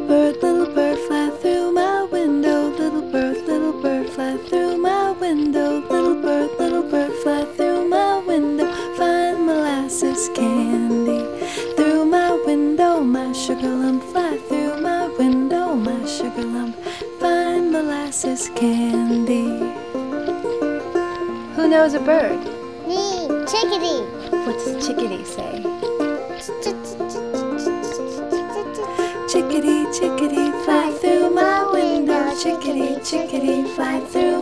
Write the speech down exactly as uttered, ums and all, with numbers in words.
bird, little bird, fly through my window. Little bird, little bird, fly through my window. Little bird, little bird, fly through my window. Find molasses candy through my window. My sugar lump, fly through my window. My sugar lump, find molasses candy. Who knows a bird? Me, chickadee. What does chickadee say? Chickadee, chickadee, fly through my window. Chickadee, chickadee, fly through